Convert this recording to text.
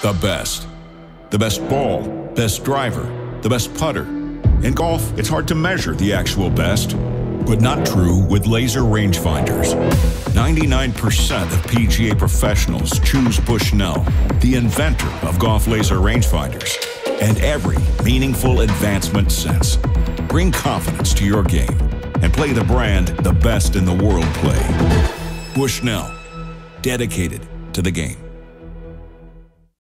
The best. The best ball, best driver, the best putter. In golf, it's hard to measure the actual best, but not true with laser rangefinders. 99% of PGA professionals choose Bushnell, the inventor of golf laser rangefinders, and every meaningful advancement since. Bring confidence to your game and play the brand the best in the world play. Bushnell, dedicated to the game.